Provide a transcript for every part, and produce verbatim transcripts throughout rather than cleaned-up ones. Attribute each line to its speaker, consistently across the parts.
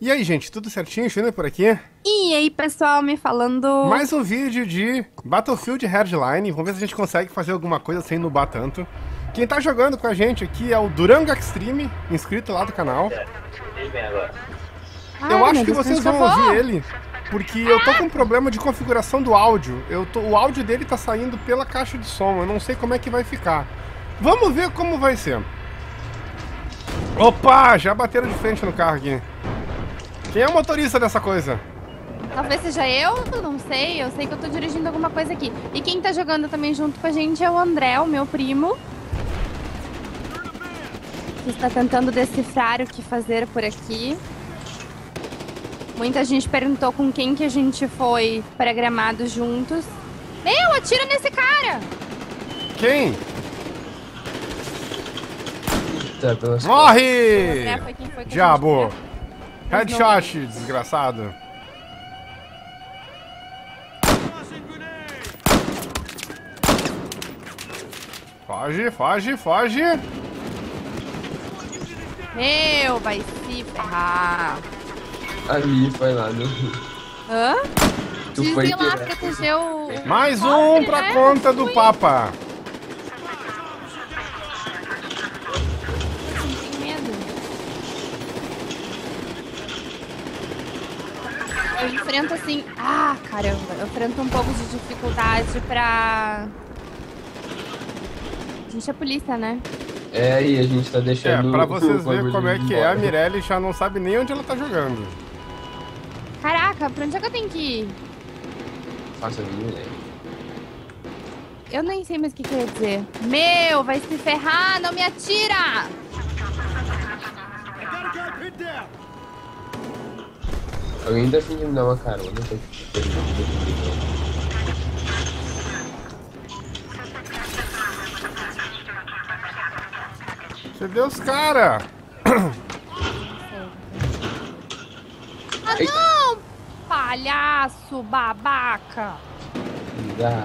Speaker 1: E aí, gente, tudo certinho? Júnior por aqui.
Speaker 2: E aí, pessoal, me falando...
Speaker 1: Mais um vídeo de Battlefield Hardline. Vamos ver se a gente consegue fazer alguma coisa sem nubar tanto. Quem tá jogando com a gente aqui é o Durango Extreme, inscrito lá do canal.
Speaker 2: Ai,
Speaker 1: eu acho que
Speaker 2: Deus,
Speaker 1: vocês vão ouvir ele, porque eu tô com um problema de configuração do áudio. Eu tô, o áudio dele tá saindo pela caixa de som, eu não sei como é que vai ficar. Vamos ver como vai ser. Opa, já bateram de frente no carro aqui. Quem é o motorista dessa coisa?
Speaker 2: Talvez seja eu, não sei. Eu sei que eu tô dirigindo alguma coisa aqui. E quem tá jogando também junto com a gente é o André, o meu primo. Que está tentando decifrar o que fazer por aqui. Muita gente perguntou com quem que a gente foi programado juntos. Meu, atira nesse cara!
Speaker 1: Quem?
Speaker 2: O
Speaker 1: Morre!
Speaker 2: André foi quem foi que a
Speaker 1: Diabo!
Speaker 2: gente...
Speaker 1: Headshot, desgraçado. Foge, foge, foge.
Speaker 2: Meu, vai se ferrar.
Speaker 3: Ali foi lá, né?
Speaker 2: Hã?
Speaker 3: Tu
Speaker 2: Diz
Speaker 3: foi
Speaker 2: lá
Speaker 3: direto.
Speaker 2: proteger o...
Speaker 1: Mais um
Speaker 2: Cofre,
Speaker 1: pra
Speaker 2: né?
Speaker 1: conta do Papa.
Speaker 2: Tem medo. Eu enfrento assim... Ah, caramba. Eu enfrento um pouco de dificuldade pra... A gente é polícia, né?
Speaker 3: É, e a gente tá
Speaker 1: É,
Speaker 3: deixando...
Speaker 1: pra
Speaker 3: o
Speaker 1: vocês
Speaker 3: bagulho
Speaker 1: verem como é que é, a
Speaker 3: embora.
Speaker 1: Mirelle já não sabe nem onde ela tá jogando.
Speaker 2: Caraca, pra onde é que eu tenho que ir?
Speaker 3: Faça a minha ideia.
Speaker 2: Eu nem sei mais o que quer dizer. Meu, vai se ferrar, não me atira!
Speaker 3: Alguém tá afim de me dar uma carona? Tô perguntando.
Speaker 1: Cadê os cara?
Speaker 2: Ah, não! Palhaço, babaca!
Speaker 3: Ah,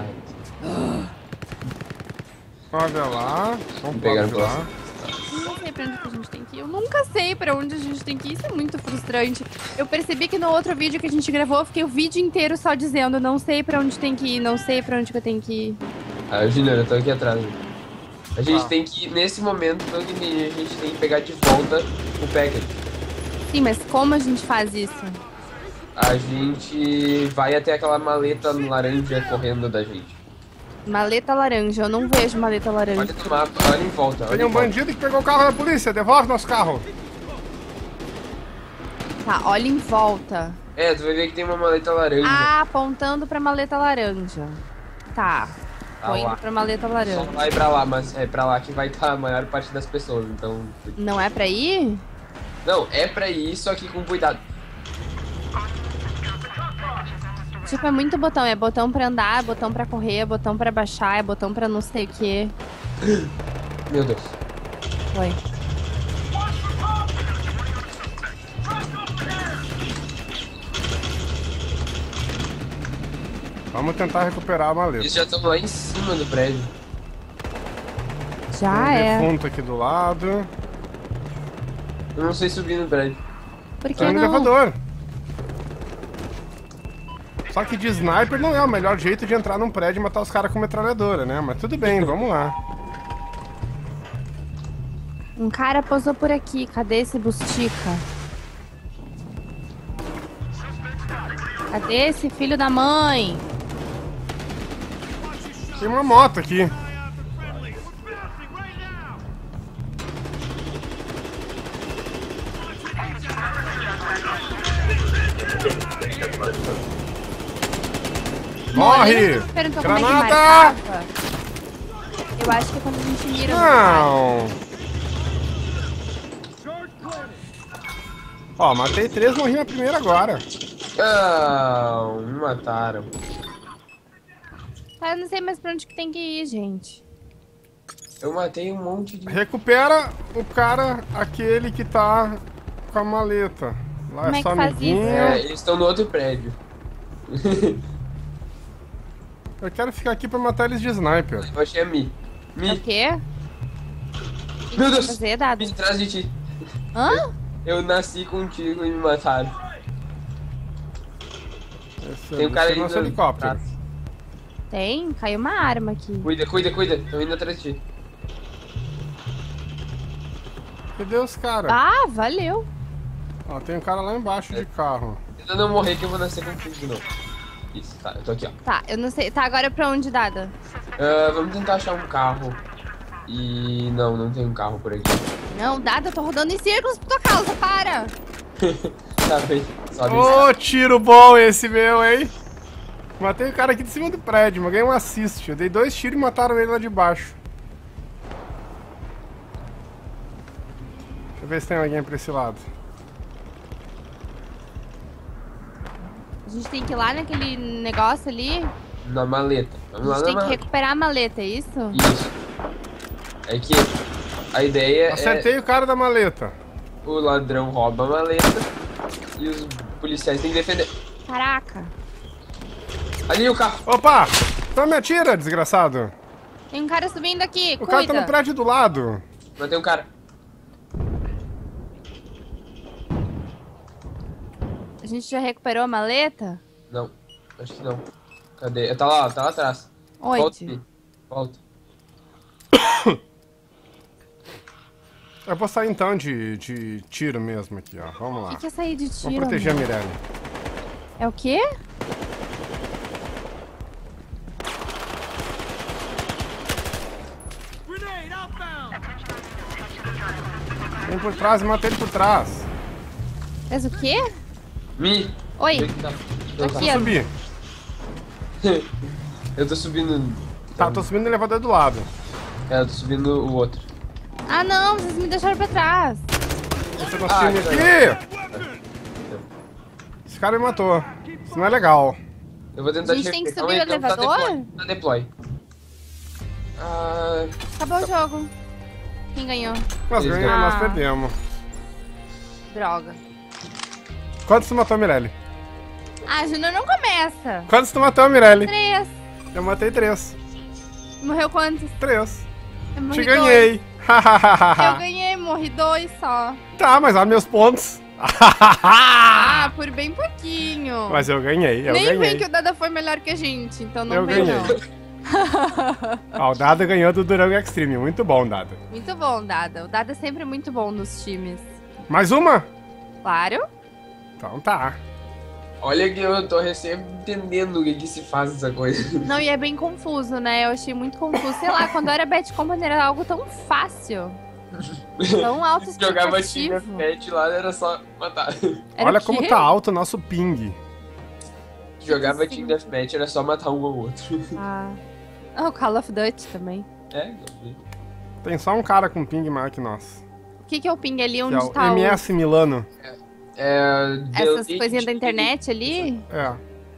Speaker 1: Olha lá. Vamos
Speaker 3: pegar
Speaker 1: pegar
Speaker 3: no
Speaker 1: lá.
Speaker 2: Eu não sei pra onde que a gente tem que ir. Eu nunca sei pra onde a gente tem que ir. Isso é muito frustrante. Eu percebi que no outro vídeo que a gente gravou, eu fiquei o vídeo inteiro só dizendo não sei pra onde tem que ir, não sei pra onde que eu tenho que ir.
Speaker 3: ah, Junior, eu tô aqui atrás. A gente
Speaker 1: Ah.
Speaker 3: tem que ir, nesse momento, pelo que entendi, a gente tem que pegar de volta o packet.
Speaker 2: Sim, mas como a gente faz isso?
Speaker 3: A gente vai até aquela maleta laranja correndo da gente.
Speaker 2: Maleta laranja. Eu não vejo maleta laranja.
Speaker 3: Olha no mapa, olha em volta. Olha
Speaker 1: Tem um
Speaker 3: em volta.
Speaker 1: bandido que pegou o carro da polícia. Devolve nosso carro.
Speaker 2: Tá, olha em volta.
Speaker 3: É, tu vai ver que tem uma maleta laranja.
Speaker 2: Ah, apontando pra maleta laranja. Tá.
Speaker 3: Tá
Speaker 2: Tô
Speaker 3: lá.
Speaker 2: indo pra maleta
Speaker 3: Só
Speaker 2: laranja.
Speaker 3: vai pra lá, mas é pra lá que vai estar a maior parte das pessoas, então...
Speaker 2: Não é pra ir?
Speaker 3: Não, é pra ir, só que com cuidado.
Speaker 2: Tipo, é muito botão. É botão pra andar, é botão pra correr, é botão pra baixar, é botão pra não sei o que.
Speaker 3: Meu Deus.
Speaker 2: Foi.
Speaker 1: Vamos tentar recuperar a maleta.
Speaker 3: Eles já estão lá em cima do prédio.
Speaker 2: Já
Speaker 1: Tem um
Speaker 2: é.
Speaker 1: defunto aqui do lado.
Speaker 3: Eu não sei subir no prédio.
Speaker 2: Por que
Speaker 1: Tem um
Speaker 2: não?
Speaker 1: elevador. Só que de sniper não é o melhor jeito de entrar num prédio e matar os caras com metralhadora, né? Mas tudo bem, vamos lá.
Speaker 2: Um cara posou por aqui. Cadê esse Bustica? Cadê esse filho da mãe?
Speaker 1: Tem uma moto aqui. Morre!
Speaker 2: Perguntou como é que
Speaker 1: Granada!
Speaker 2: marcava. Eu acho que é quando a gente mira no cara.
Speaker 1: Não! Ó, matei três, morri na primeira agora.
Speaker 3: Ah, me mataram.
Speaker 2: Tá, eu não sei mais pra onde que tem que ir, gente.
Speaker 3: Eu matei um monte de...
Speaker 1: Recupera o cara, aquele que tá com a maleta. Lá
Speaker 2: Como
Speaker 1: é
Speaker 2: é
Speaker 1: só
Speaker 2: que faz
Speaker 1: amiguinho.
Speaker 2: isso?
Speaker 3: É, eles estão no outro prédio.
Speaker 1: Eu quero ficar aqui pra matar eles de sniper.
Speaker 3: Eu achei a Mi. Mi,
Speaker 2: É o quê? O que
Speaker 3: Meu
Speaker 2: que
Speaker 3: Deus!
Speaker 2: você vai fazer, Dado?
Speaker 3: Mi atrás de ti.
Speaker 2: Hã?
Speaker 3: Eu nasci contigo e me mataram.
Speaker 1: Esse,
Speaker 3: Tem um cara
Speaker 1: esse é
Speaker 3: aí
Speaker 1: nosso
Speaker 3: no-
Speaker 1: helicóptero.
Speaker 3: atrás.
Speaker 2: Tem, caiu uma arma aqui.
Speaker 3: Cuida, cuida, cuida. Tô indo atrás de ti.
Speaker 1: Cadê os caras?
Speaker 2: Ah, valeu.
Speaker 1: Ó, tem um cara lá embaixo de carro.
Speaker 3: Tenta não morrer que eu vou nascer contigo de novo. Isso, tá, eu tô aqui, ó.
Speaker 2: Tá, eu não sei. Tá, agora pra onde, Dada?
Speaker 3: Ah, vamos tentar achar um carro. E não, não tem um carro por aqui.
Speaker 2: Não, Dada, eu tô rodando em círculos por tua causa, para!
Speaker 3: Tá bem, sobe
Speaker 1: Ô, tiro bom esse meu, hein? Matei o cara aqui de cima do prédio, mas ganhei um assist. Eu dei dois tiros e mataram ele lá de baixo. Deixa eu ver se tem alguém pra esse lado.
Speaker 2: A gente tem que ir lá naquele negócio ali.
Speaker 3: na maleta. Vamos
Speaker 2: A
Speaker 3: lá
Speaker 2: gente
Speaker 3: na
Speaker 2: tem que
Speaker 3: maleta.
Speaker 2: recuperar a maleta, é isso?
Speaker 3: Isso. É que a ideia
Speaker 1: Acertei o cara da maleta.
Speaker 3: é o ladrão rouba a maleta e os policiais têm que defender.
Speaker 2: Caraca.
Speaker 3: Ali o carro.
Speaker 1: Opa! Então me atira, desgraçado.
Speaker 2: Tem um cara subindo aqui,
Speaker 1: O
Speaker 2: cuida.
Speaker 1: cara tá no prédio do lado.
Speaker 3: Matei um cara.
Speaker 2: A gente já recuperou a maleta?
Speaker 3: Não, acho que não. Cadê? Tá lá, tá lá atrás. Volta
Speaker 2: Onde?
Speaker 3: aqui. Volta.
Speaker 1: Eu vou sair então de, de tiro mesmo aqui, ó. Vamos
Speaker 2: O
Speaker 1: lá.
Speaker 2: que, que é sair de tiro?
Speaker 1: Vamos proteger a
Speaker 2: amor?
Speaker 1: Mirelle.
Speaker 2: É o quê?
Speaker 1: Vem por trás e mata ele por trás.
Speaker 2: Fez o quê?
Speaker 3: Mi.
Speaker 2: Oi.
Speaker 3: Vem que tá.
Speaker 2: Tô
Speaker 3: Não, tá.
Speaker 2: aqui, ó.
Speaker 1: Subir.
Speaker 3: Eu tô subindo.
Speaker 1: Tá, tô subindo no elevador do lado.
Speaker 3: É, eu tô subindo o outro.
Speaker 2: Ah, não, vocês me deixaram pra trás.
Speaker 1: Você não
Speaker 3: Ah,
Speaker 1: filme
Speaker 3: tá.
Speaker 1: aqui! Esse cara me matou. Isso não é legal.
Speaker 3: Eu vou tentar
Speaker 2: A gente
Speaker 3: te
Speaker 2: tem que
Speaker 3: recuperar.
Speaker 2: subir
Speaker 3: Calma aí,
Speaker 2: no
Speaker 3: então, tá
Speaker 2: elevador?
Speaker 3: deploy. Tá deploy. Ah,
Speaker 2: Acabou o jogo. Quem ganhou?
Speaker 1: Nós
Speaker 3: Eles
Speaker 1: ganhamos, nós
Speaker 2: Ah.
Speaker 1: perdemos.
Speaker 2: Droga.
Speaker 1: Quantos tu matou, Mirelle?
Speaker 2: Ah, Júnior não começa.
Speaker 1: Quantos tu matou, Mirelle?
Speaker 2: Três.
Speaker 1: Eu matei três.
Speaker 2: Morreu quantos?
Speaker 1: Três.
Speaker 2: Eu morri
Speaker 1: Te
Speaker 2: dois.
Speaker 1: ganhei.
Speaker 2: Eu ganhei, morri dois só.
Speaker 1: Tá, mas olha meus pontos.
Speaker 2: Ah, por bem pouquinho.
Speaker 1: Mas eu ganhei, eu
Speaker 2: Nem
Speaker 1: ganhei.
Speaker 2: vem que o Dada foi melhor que a gente, então não
Speaker 1: Eu
Speaker 2: vem
Speaker 1: ganhei.
Speaker 2: não.
Speaker 1: Ó, o Dada ganhou do Durango Extreme. Muito bom, Dada.
Speaker 2: Muito bom, Dada. O Dada é sempre muito bom nos times.
Speaker 1: Mais uma?
Speaker 2: Claro.
Speaker 1: Então tá.
Speaker 3: olha que eu tô recém entendendo o que, que se faz essa coisa.
Speaker 2: Não, e é bem confuso, né? Eu achei muito confuso. Sei lá, quando eu era Bad Company era algo tão fácil. Tão
Speaker 3: Jogava Team
Speaker 2: autoexplicativo.
Speaker 3: Deathmatch lá, era só matar.
Speaker 2: Era
Speaker 1: Olha
Speaker 2: o
Speaker 1: como
Speaker 2: quê?
Speaker 1: tá alto o nosso ping.
Speaker 3: Jogava
Speaker 2: Sim.
Speaker 3: Team Deathmatch, era só matar um ou outro.
Speaker 2: Ah. Ah, o Call of Duty também.
Speaker 3: É, não.
Speaker 1: Tem só um cara com ping maior que nós.
Speaker 2: O que, que é o ping ali?
Speaker 1: Que
Speaker 2: Onde
Speaker 1: é o
Speaker 2: tá o...
Speaker 1: M S Milano.
Speaker 3: É,
Speaker 2: essas
Speaker 3: deu-
Speaker 2: coisinhas da internet ali?
Speaker 1: É.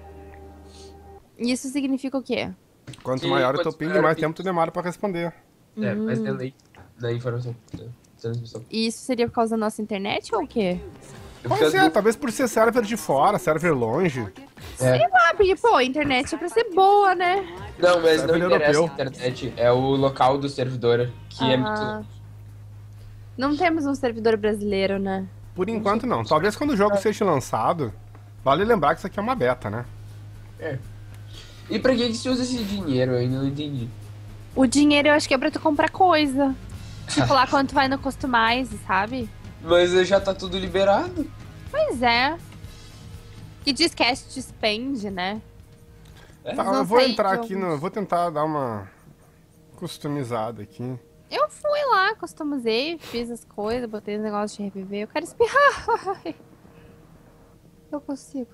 Speaker 2: Isso significa o quê?
Speaker 1: Quanto
Speaker 3: Que
Speaker 1: maior o teu
Speaker 3: quanto
Speaker 1: ping,
Speaker 3: maior o
Speaker 1: mais
Speaker 3: ping.
Speaker 1: tempo tu demora pra responder.
Speaker 3: É, mas
Speaker 2: Hum.
Speaker 3: delay na informação. na Transmissão.
Speaker 2: E isso seria por causa da nossa internet ou o quê?
Speaker 1: Pode ser, talvez por ser server de fora, server longe.
Speaker 3: É.
Speaker 2: Ah, porque, pô, a internet é pra ser boa, né?
Speaker 3: Não, mas não
Speaker 1: Server
Speaker 3: interessa a
Speaker 1: europeu.
Speaker 3: internet. É o local do servidor, que é
Speaker 2: Ah.
Speaker 3: muito...
Speaker 2: Não temos um servidor brasileiro, né?
Speaker 1: Por enquanto não. Talvez quando o jogo seja lançado, vale lembrar que isso aqui é uma beta, né?
Speaker 3: É. E pra que que se usa esse dinheiro? Eu ainda não entendi.
Speaker 2: O dinheiro eu acho que é pra tu comprar coisa. Tipo lá quando tu vai no Customize, sabe?
Speaker 3: Mas já tá tudo liberado.
Speaker 2: Pois é. Que diz cast spend, né?
Speaker 3: É.
Speaker 1: Tá,
Speaker 2: vão
Speaker 1: eu vou
Speaker 2: sair
Speaker 1: entrar
Speaker 2: de
Speaker 1: aqui
Speaker 2: alguns.
Speaker 1: no. Vou tentar dar uma customizada aqui.
Speaker 2: Eu fui lá, customizei, fiz as coisas, botei os negócios de reviver. Eu quero espirrar. Eu consigo.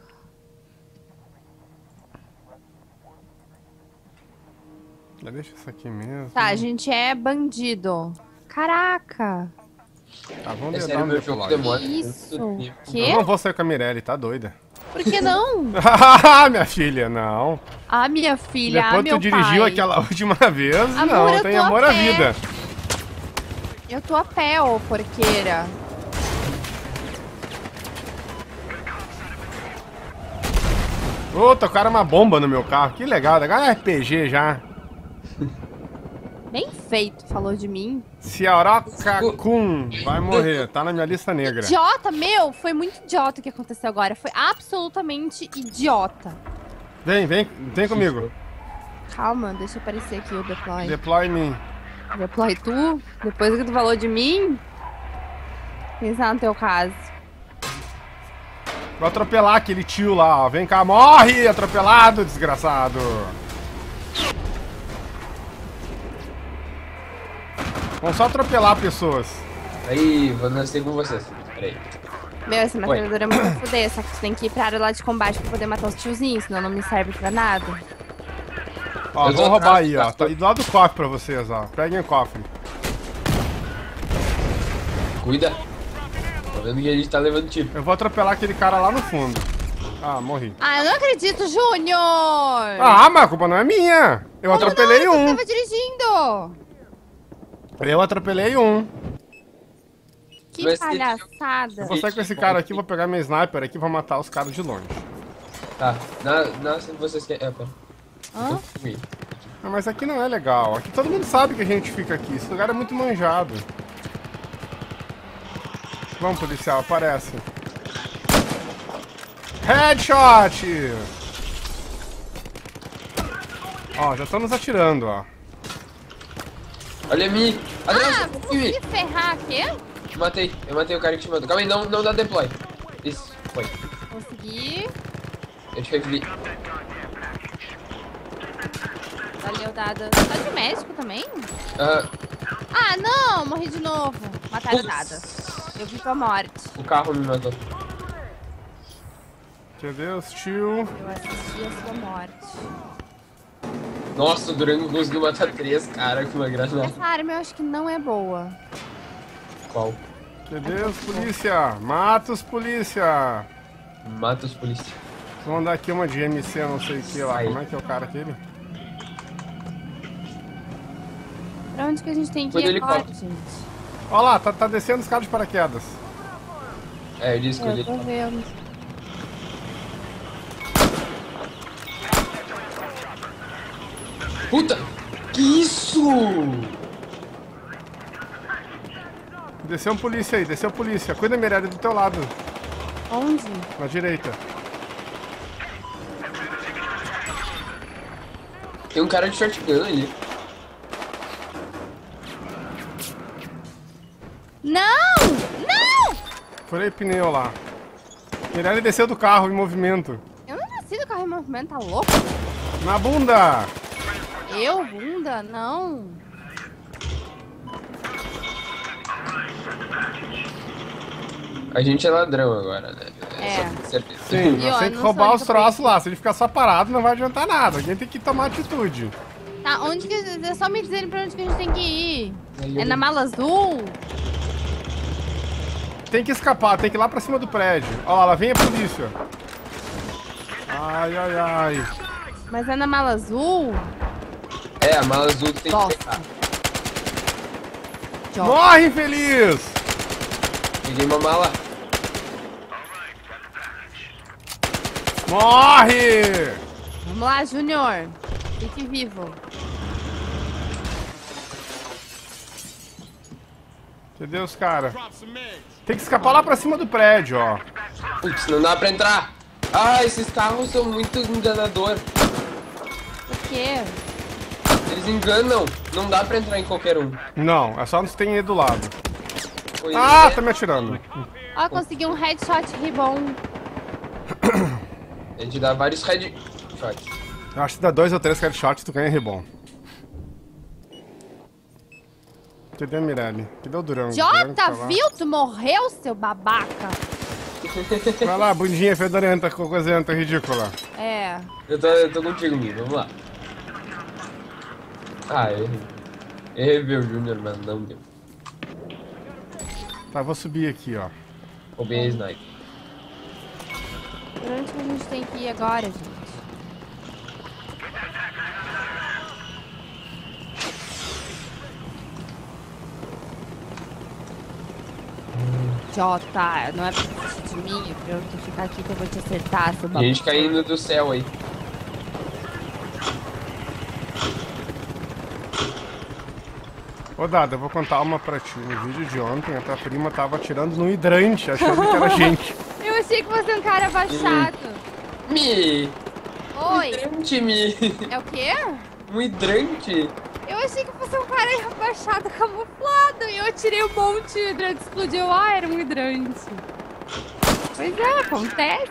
Speaker 1: Já deixa isso aqui mesmo.
Speaker 2: Tá, a gente é bandido. Caraca.
Speaker 1: Tá, vamos
Speaker 3: Esse
Speaker 1: dar
Speaker 3: era
Speaker 1: um
Speaker 3: meu jogo
Speaker 1: deploy.
Speaker 3: demora.
Speaker 2: Isso.
Speaker 3: tanto tempo.
Speaker 2: Quê?
Speaker 1: Eu não vou sair com a Mirelle, tá doida?
Speaker 2: Por que não?
Speaker 1: Ah, minha filha, não.
Speaker 2: Ah, minha filha, ah,
Speaker 1: Depois
Speaker 2: meu
Speaker 1: tu dirigiu
Speaker 2: pai.
Speaker 1: aquela última vez,
Speaker 2: Amor,
Speaker 1: não,
Speaker 2: eu
Speaker 1: tem
Speaker 2: tô a
Speaker 1: amor à
Speaker 2: pé.
Speaker 1: vida.
Speaker 2: Eu tô a pé, ô porqueira.
Speaker 1: Ô, tocaram uma bomba no meu carro, que legal, agora é R P G já.
Speaker 2: Bem feito, falou de mim.
Speaker 1: Ciaroca Kun vai morrer, tá na minha lista negra.
Speaker 2: Idiota, meu, foi muito idiota o que aconteceu agora. Foi absolutamente idiota.
Speaker 1: Vem, vem, vem comigo.
Speaker 2: Calma, deixa eu aparecer aqui o deploy.
Speaker 1: Deploy me.
Speaker 2: Deploy tu? Depois do que tu falou de mim? Pensar no teu caso.
Speaker 1: Vou atropelar aquele tio lá, ó. Vem cá, morre, atropelado, desgraçado. Vamos só atropelar pessoas.
Speaker 3: Aí, vou nascer com vocês. Peraí.
Speaker 2: Meu, essa metralhadora é muito a fuder, só que tu tem que ir pra área lá de combate pra poder matar os tiozinhos, senão não me serve pra nada.
Speaker 1: Ó, vamos roubar aí, ó. Tá aí do lado do cofre pra vocês, ó. Peguem o cofre.
Speaker 3: Cuida. Tô vendo que a gente tá levando tiro.
Speaker 1: Eu vou atropelar aquele cara lá no fundo. Ah, morri.
Speaker 2: Ah, eu não acredito, Júnior!
Speaker 1: Ah, mas a culpa não é minha. Eu
Speaker 2: Como
Speaker 1: atropelei
Speaker 2: não?
Speaker 1: um.
Speaker 2: Eu tava dirigindo!
Speaker 1: Eu atropelei um.
Speaker 2: Que
Speaker 3: Mas se-
Speaker 2: palhaçada.
Speaker 1: Eu vou sair com esse cara aqui, vou pegar meu sniper aqui e vou matar os caras de longe.
Speaker 3: Tá. Na, na, se vocês querem. É, pera.
Speaker 2: Hã?
Speaker 3: Fui.
Speaker 1: Ah, mas aqui não é legal. Aqui todo mundo sabe que a gente fica aqui. Esse lugar é muito manjado. Vamos, policial, aparece. Headshot! Ó, já estão nos atirando, ó.
Speaker 3: Olha a mim! Atrás,
Speaker 2: Ah,
Speaker 3: em mim!
Speaker 2: consegui ferrar aqui?
Speaker 3: Matei, eu matei o cara que te matou. Calma aí, não, não dá deploy. Isso, foi.
Speaker 2: Consegui.
Speaker 3: Eu te revivi.
Speaker 2: Valeu, Dada. Tá de médico também?
Speaker 3: Ah,
Speaker 2: Ah, não! Morri de novo. Mataram a
Speaker 3: Putz.
Speaker 2: Dada. Eu vi tua morte.
Speaker 3: o carro me matou.
Speaker 1: Meu Deus, tio.
Speaker 2: Eu assisti a sua morte.
Speaker 3: Nossa, o Durango conseguiu matar três caras com uma granada.
Speaker 2: Essa arma eu acho que não é boa.
Speaker 3: Qual?
Speaker 1: Meu Deus, polícia. Mata os polícia.
Speaker 3: Mata os polícia.
Speaker 1: Vamos dar aqui uma de M C, não sei o que lá.
Speaker 3: Sai.
Speaker 1: Como é que é o cara aquele?
Speaker 2: Pra onde que a gente tem que
Speaker 3: Foi do
Speaker 2: ir agora,
Speaker 3: helicóptero.
Speaker 2: gente?
Speaker 1: Ó lá, tá, tá descendo os caras de paraquedas.
Speaker 3: É, eu disse que
Speaker 2: Eu
Speaker 3: ele.
Speaker 2: tô vendo.
Speaker 3: Puta! Que isso?
Speaker 1: Desceu um polícia aí, desceu polícia. Cuida, Mirella, do teu lado,
Speaker 2: Onde?
Speaker 1: na direita.
Speaker 3: Tem um cara de shotgun ali.
Speaker 2: Não! Não!
Speaker 1: Furei pneu lá. Mirella desceu do carro em movimento.
Speaker 2: Eu não nasci do carro em movimento, tá louco?
Speaker 1: Na bunda!
Speaker 2: Eu, bunda? Não.
Speaker 3: A gente é ladrão agora, né?
Speaker 2: É.
Speaker 3: Só com certeza.
Speaker 1: Sim,
Speaker 2: E, ó,
Speaker 1: nós tem
Speaker 2: eu
Speaker 1: que
Speaker 2: não
Speaker 1: roubar
Speaker 2: sou
Speaker 1: os
Speaker 2: de
Speaker 1: troços lá. Se ele ficar só parado, não vai adiantar nada. Alguém tem que tomar atitude.
Speaker 2: Tá, onde que... É só me dizerem pra onde que a gente tem que ir.
Speaker 3: Aí
Speaker 2: É
Speaker 3: eu-
Speaker 2: na mala azul?
Speaker 1: Tem que escapar, tem que ir lá pra cima do prédio. Ó lá, lá vem a polícia. Ai, ai, ai.
Speaker 2: Mas é na mala azul?
Speaker 3: É, a mala azul tem
Speaker 2: Nossa.
Speaker 3: que pegar.
Speaker 2: Joga.
Speaker 1: Morre, infeliz!
Speaker 3: Peguei uma mala.
Speaker 1: Morre!
Speaker 2: Vamos lá, Júnior. Fique vivo.
Speaker 1: Meu Deus, cara. Tem que escapar lá pra cima do prédio, ó.
Speaker 3: Putz, não dá pra entrar. Ah, esses carros são muito enganador.
Speaker 2: Por quê?
Speaker 3: Eles enganam. Não dá pra entrar em qualquer um.
Speaker 1: Não, é só nos tem aí do lado.
Speaker 3: Pois
Speaker 1: Ah,
Speaker 3: é.
Speaker 1: tá me atirando.
Speaker 2: Ó, consegui um headshot ribon.
Speaker 3: A gente dá vários headshots.
Speaker 1: Eu acho que dá dois ou três headshots tu ganha rebom. Cadê a Mirelle? Cadê o Durango? O Durango tá
Speaker 2: Jota,
Speaker 1: lá.
Speaker 2: viu? Tu morreu, seu babaca.
Speaker 1: Vai lá, bundinha fedorenta, cocosenta, ridícula.
Speaker 2: É.
Speaker 3: Eu tô, eu tô contigo, Mi. Vamos lá. Ah, errei. Errei, meu Júnior, mas não deu.
Speaker 1: Tá, vou subir aqui, ó.
Speaker 3: Roubei a sniper.
Speaker 2: Por onde que a gente tem que ir agora, gente? Jota, não é pra desistir de mim, é pra eu tu ficar aqui que eu vou te acertar, seu babaca.
Speaker 3: Gente caindo do céu aí.
Speaker 1: Ô, Dada, eu vou contar uma pra ti. No vídeo de ontem, a tua prima tava atirando no hidrante, achando que era gente.
Speaker 2: Eu achei que fosse um cara abaixado.
Speaker 3: Mi! Um
Speaker 2: Oi.
Speaker 3: hidrante, Mi!
Speaker 2: É o quê?
Speaker 3: Um hidrante!
Speaker 2: Eu achei que fosse um cara abaixado, camuflado. E eu atirei um monte de hidrante, explodiu. Ah, era um hidrante. Pois é, acontece.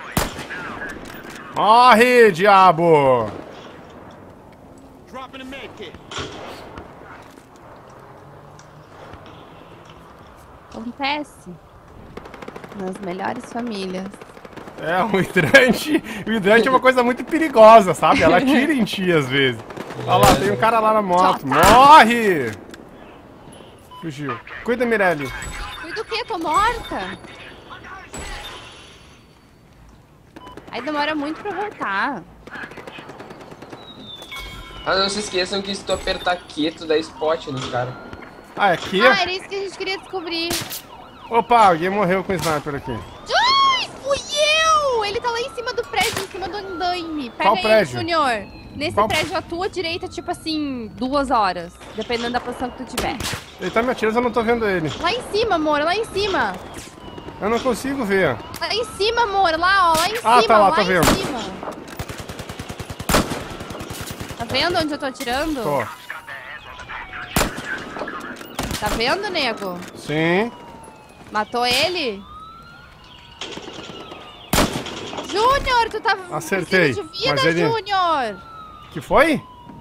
Speaker 1: Morre, diabo!
Speaker 4: Dropping a med kit.
Speaker 2: Acontece. Nas melhores famílias.
Speaker 1: É, um hidrante. O hidrante é uma coisa muito perigosa, sabe? Ela tira em ti às vezes. Olha lá, tem um cara lá na moto. Morre! Fugiu. Cuida, Mirelle.
Speaker 2: Cuida do quê? Tô morta. Aí demora muito pra voltar.
Speaker 3: Ah, não se esqueçam que se tu apertar Q, tu dá spot nos caras.
Speaker 1: Ah, é aqui?
Speaker 2: Ah, era isso que a gente queria descobrir.
Speaker 1: Opa, alguém morreu com o sniper aqui.
Speaker 2: Ai, fui eu! Ele tá lá em cima do prédio, em cima do andaime. Pega
Speaker 1: Qual
Speaker 2: ele,
Speaker 1: prédio?
Speaker 2: Junior. Nesse
Speaker 1: Qual-
Speaker 2: prédio à tua direita, tipo assim, duas horas. Dependendo da posição que tu tiver.
Speaker 1: Ele tá me atirando, eu não tô vendo ele.
Speaker 2: Lá em cima, amor, lá em cima.
Speaker 1: Eu não consigo ver.
Speaker 2: Lá em cima, amor, lá, ó, lá em
Speaker 1: Ah,
Speaker 2: cima,
Speaker 1: tá lá,
Speaker 2: lá
Speaker 1: tô
Speaker 2: em
Speaker 1: vendo.
Speaker 2: cima. Tá vendo onde eu tô atirando?
Speaker 1: Tô.
Speaker 2: Tá vendo, nego?
Speaker 1: Sim.
Speaker 2: Matou ele? Júnior, tu tá
Speaker 1: Acertei,
Speaker 2: de vida,
Speaker 1: mas ele-
Speaker 2: Júnior.
Speaker 1: Que foi?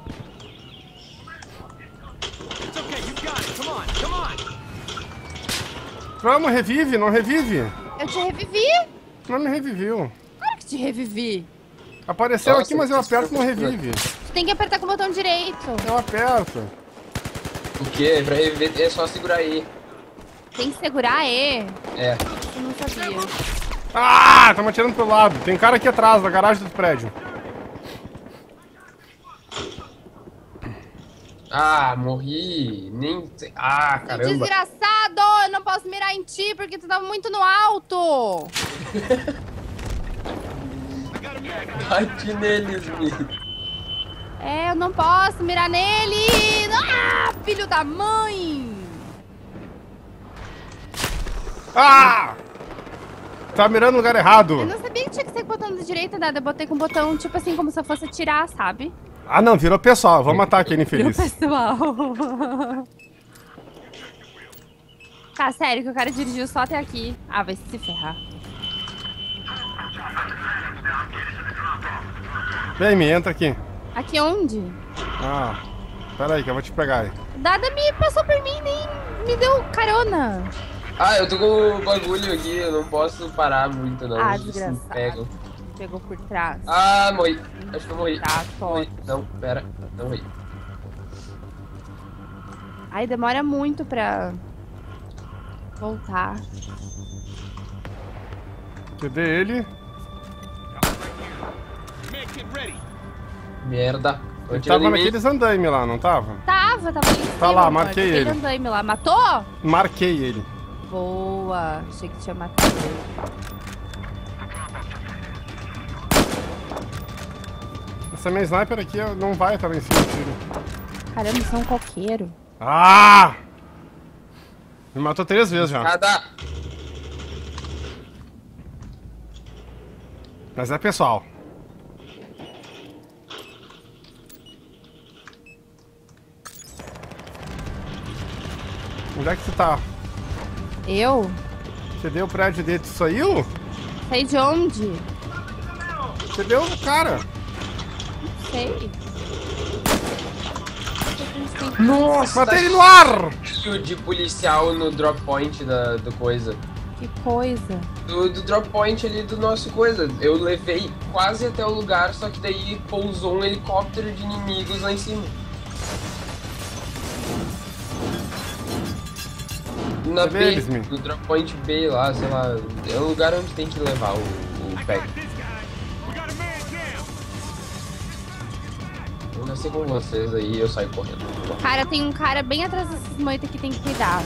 Speaker 4: It's okay, you got it. Come on, come on.
Speaker 1: Vamos, revive, não revive.
Speaker 2: Eu te revivi?
Speaker 1: Não me reviveu.
Speaker 2: Claro que te revivi.
Speaker 1: Apareceu
Speaker 3: Nossa,
Speaker 1: aqui, mas eu
Speaker 3: que
Speaker 1: aperto e não
Speaker 3: estranho.
Speaker 1: revive.
Speaker 2: Tu tem que apertar com o botão direito.
Speaker 1: Eu aperto.
Speaker 3: O quê? Pra reviver é só segurar aí.
Speaker 2: Tem que segurar E.
Speaker 3: É.
Speaker 2: Eu não sabia.
Speaker 1: Ah, tamo atirando pro lado. Tem cara aqui atrás, da garagem do prédio.
Speaker 3: Ah, morri. Nem sei. Ah, caramba.
Speaker 2: Desgraçado, eu não posso mirar em ti porque tu tá muito no alto.
Speaker 3: Bate neles, Mi.
Speaker 2: É, eu não posso mirar nele. Ah, filho da mãe.
Speaker 1: Ah! Tá mirando no lugar errado.
Speaker 2: Eu não sabia que tinha que ser com o botão da direita, nada. Eu botei com o botão, tipo assim, como se eu fosse atirar, sabe?
Speaker 1: Ah, não, virou pessoal. Vamos matar aquele
Speaker 2: Viu,
Speaker 1: infeliz.
Speaker 2: pessoal? Tá, sério, que o cara dirigiu só até aqui. Ah, vai se ferrar.
Speaker 1: Vem, me entra aqui.
Speaker 2: Aqui onde?
Speaker 1: Ah, pera aí que eu vou te pegar aí.
Speaker 2: Dada me passou por mim, nem me deu carona.
Speaker 3: Ah, eu tô com o bagulho aqui, eu não posso parar muito, não.
Speaker 2: Ah,
Speaker 3: Eles me
Speaker 2: desgraçado.
Speaker 3: pegam.
Speaker 2: Pegou por trás.
Speaker 3: Ah, morri. Acho que eu morri.
Speaker 2: Tá,
Speaker 3: Morri. Não, pera. Não morri.
Speaker 2: Aí demora muito pra voltar.
Speaker 1: Cadê ele?
Speaker 4: Med kit ready.
Speaker 3: Merda. Tô
Speaker 1: Ele
Speaker 3: atirando
Speaker 1: tava
Speaker 3: em mim.
Speaker 1: naqueles andaime lá, não tava?
Speaker 2: Tava, tava ali em cima,
Speaker 1: Tá lá,
Speaker 2: amor,
Speaker 1: marquei
Speaker 2: naquele
Speaker 1: ele.
Speaker 2: andaime lá. Matou?
Speaker 1: Marquei ele.
Speaker 2: Boa. Achei que tinha matado ele.
Speaker 1: Essa minha sniper aqui não vai estar lá em cima do tiro.
Speaker 2: Caramba, isso é um coqueiro.
Speaker 1: Ah! Me matou três vezes já.
Speaker 3: Cada.
Speaker 1: Mas é pessoal. Onde é que tu tá?
Speaker 2: Eu?
Speaker 1: Você deu o prédio dele, tu saiu?
Speaker 2: Sei de onde?
Speaker 1: Você deu o cara.
Speaker 2: Não sei.
Speaker 3: Nossa!
Speaker 1: Matei ele no ar!
Speaker 3: Cheio de policial no drop point da, do coisa.
Speaker 2: Que coisa.
Speaker 3: Do, do drop point ali do nosso coisa. Eu levei quase até o lugar, só que daí pousou um helicóptero de inimigos lá em cima. Na
Speaker 1: Cadê
Speaker 3: B,
Speaker 1: eles, Mi?
Speaker 3: no drop point B lá, sei lá. É o lugar onde tem que levar o, o pack.
Speaker 4: This guy. We got a man down.
Speaker 3: Eu nasci com vocês aí, eu saio correndo.
Speaker 2: Cara, tem um cara bem atrás dessas moitas que tem que cuidar.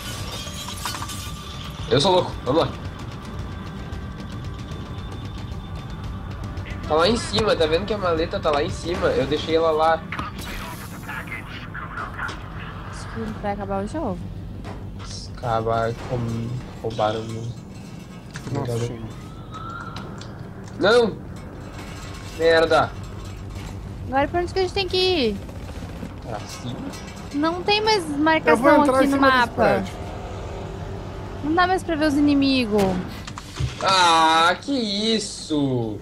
Speaker 3: Eu sou louco, vamos lá. Tá lá em cima, tá vendo que a maleta tá lá em cima? Eu deixei ela lá.
Speaker 2: vai acabar o jogo.
Speaker 3: Acabar com... roubaram o...
Speaker 1: Nossa, gente.
Speaker 3: Não! Merda!
Speaker 2: Agora pra onde que a gente tem que ir?
Speaker 3: Pra cima?
Speaker 2: Não tem mais
Speaker 1: Eu vou
Speaker 2: marcação
Speaker 1: entrar
Speaker 2: aqui
Speaker 1: em
Speaker 2: no
Speaker 1: cima desse
Speaker 2: mapa.
Speaker 1: prédio.
Speaker 2: Não dá mais pra ver os inimigos.
Speaker 3: Ah, que isso!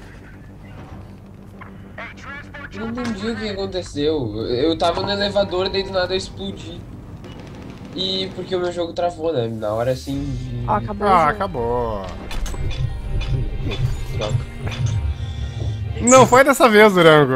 Speaker 3: Não entendi o que aconteceu. Eu tava no elevador, daí do nada eu explodi. E porque o meu jogo travou, né? Na hora assim. De...
Speaker 2: Ó, acabou o
Speaker 1: Ah,
Speaker 2: jogo.
Speaker 1: acabou.
Speaker 3: Droga.
Speaker 1: Não foi dessa vez, Durango.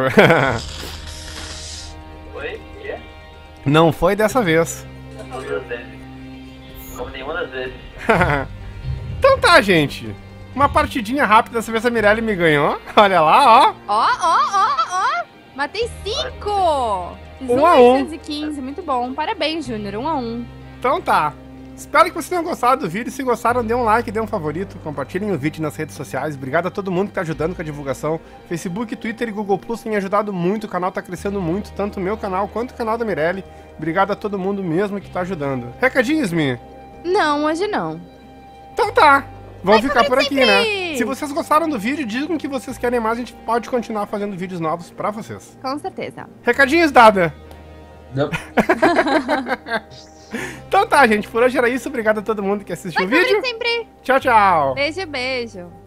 Speaker 5: Oi? Quê?
Speaker 1: Não foi dessa vez.
Speaker 5: Duas vezes. Como nenhuma das vezes.
Speaker 1: Então tá, gente. Uma partidinha rápida, dessa vez a Mirelle me ganhou. Olha lá, ó.
Speaker 2: Ó, ó, ó, ó. Matei cinco. Fiz
Speaker 1: Um a um.
Speaker 2: oitocentos e quinze, muito bom. Parabéns, Júnior. Um a um.
Speaker 1: Então tá. Espero que vocês tenham gostado do vídeo. Se gostaram, dê um like, dê um favorito. Compartilhem o vídeo nas redes sociais. Obrigado a todo mundo que tá ajudando com a divulgação. Facebook, Twitter e Google Plus têm ajudado muito. O canal tá crescendo muito, tanto o meu canal quanto o canal da Mirelle. Obrigado a todo mundo mesmo que tá ajudando. Recadinhos, Mi?
Speaker 2: Não, hoje não.
Speaker 1: Então tá. Vamos
Speaker 2: Vai
Speaker 1: ficar por aqui,
Speaker 2: sempre!
Speaker 1: né? Se vocês gostaram do vídeo, digam que vocês querem mais. A gente pode continuar fazendo vídeos novos pra vocês.
Speaker 2: Com certeza.
Speaker 1: Recadinhos, Dada.
Speaker 3: Não.
Speaker 1: Então tá, gente. Por hoje era isso. Obrigado a todo mundo que assistiu
Speaker 2: Vai
Speaker 1: o vídeo.
Speaker 2: sempre.
Speaker 1: Tchau, tchau.
Speaker 2: Beijo, beijo.